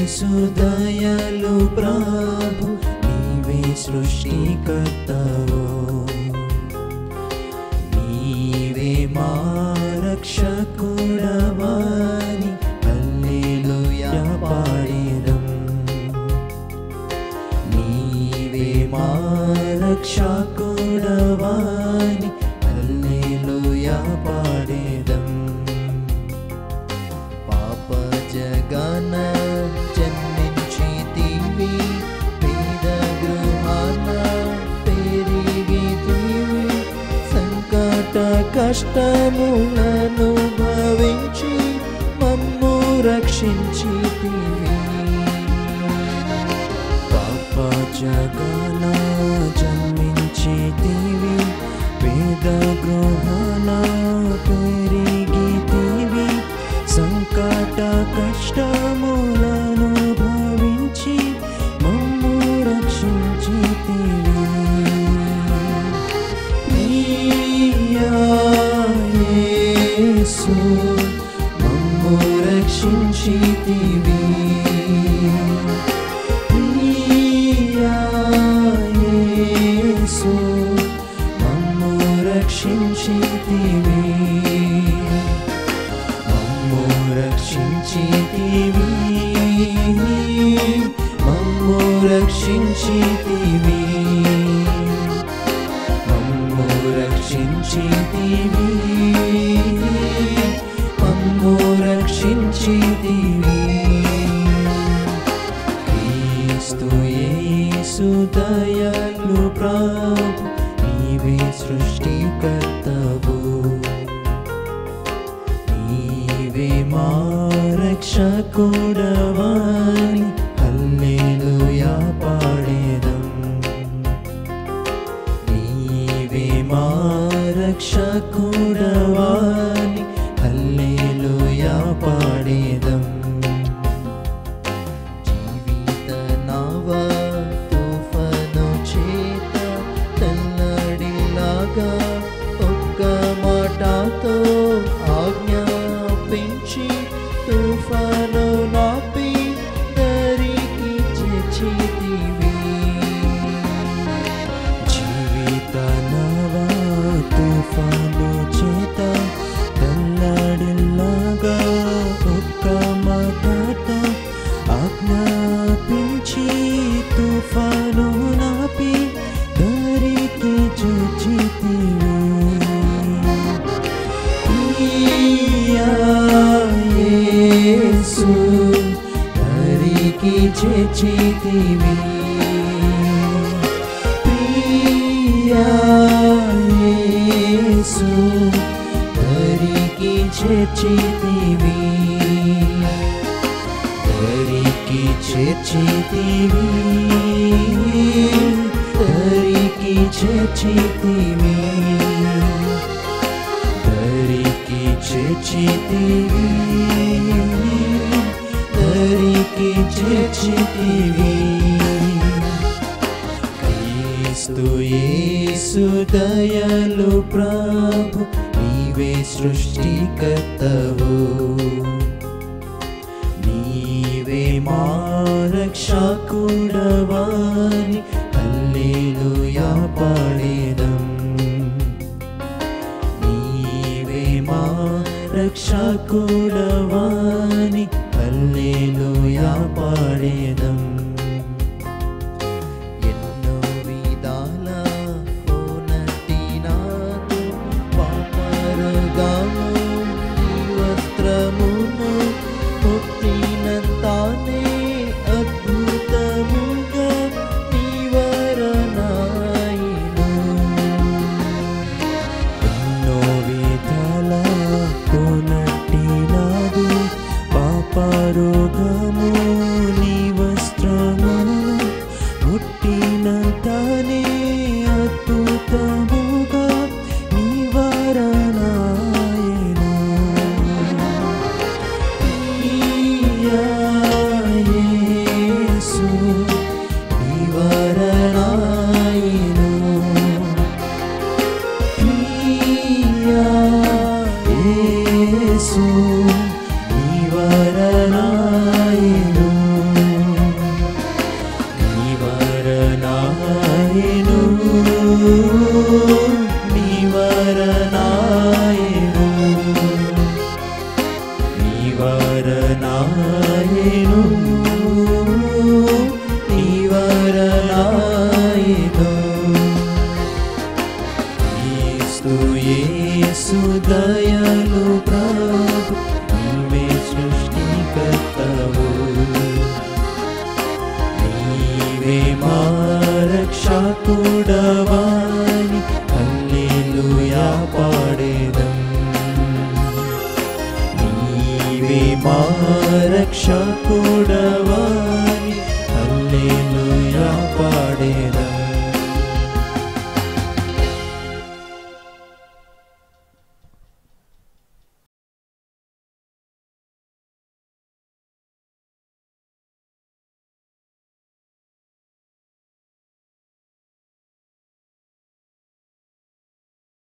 దయలు ప్రభు నీవే సృష్టికర్తవు నీవే మా రక్షకుడవని హల్లెలూయా పాడేదం నీవే మా రక్షకుడవని హల్లెలూయా పాడేదం పాప జగన జన్మించితివి పేద గృహాన పెరిగితివి సంకట కష్టములను భవించి మమ్ము రక్షించితివి పాప జగన జన్మించితివి పేద గృహాన పెరిగితివి సంకట కష్టములను భవించి మమ్ము రక్షించితివి ప్రియా యేసు మమ్ము రక్షించితివి ప్రియా యేసు మమ్ము రక్షించితివి రక్షించితివి మమ్ము రక్షించితివి మమ్ము రక్షించితివి మమ్ము రక్షించితివి క్రీస్తు యేసు దయలు ప్రభు నీవే సృష్టికర్తవు నీవే మా రక్షకుడవని హల్లెలూయా పాడేదం నీవే మా రక్షకుడవని హల్లెలూయా పాడేదం జీవిత నావ తుఫాను చేత తల్లడిలాగా ఒక్క మాటతో ఆజ్ఞాపించి తుఫాను నాపి దరికి చేర్చితివి జీవిత నవ తుఫాను చేత తల్లడిల్లాగా ఒక్క మాటతో ఆజ్ఞాపించి తుఫాను నాపి దరికి చేర్చితివి యేసు దరికి చేర్చితివి ప్రియా యేసు దరికి చేర్చితివి దరికి చేర్చితివి దరికి చేర్చితివి దరికి చేర్చితివి దరికి చేర్చితివి క్రీస్తు యేసు దయలు ప్రభు నీవే సృష్టికర్తవు నీవే మా రక్షకుడవని హల్లెలూయా పాడేదం మా రక్షకుడవని హల్లెలూయా పాడేదం ఎన్నో విధాల ఓనటి నాదు పాపరుగాము నీ వస్త్రమును ముట్టినంతానే అద్భుతముగా నీ వరనాయిను ఎన్నో విధాల కొనట్టినాదు పాపరోగము నీ వస్త్రమును మా రక్షకుడవు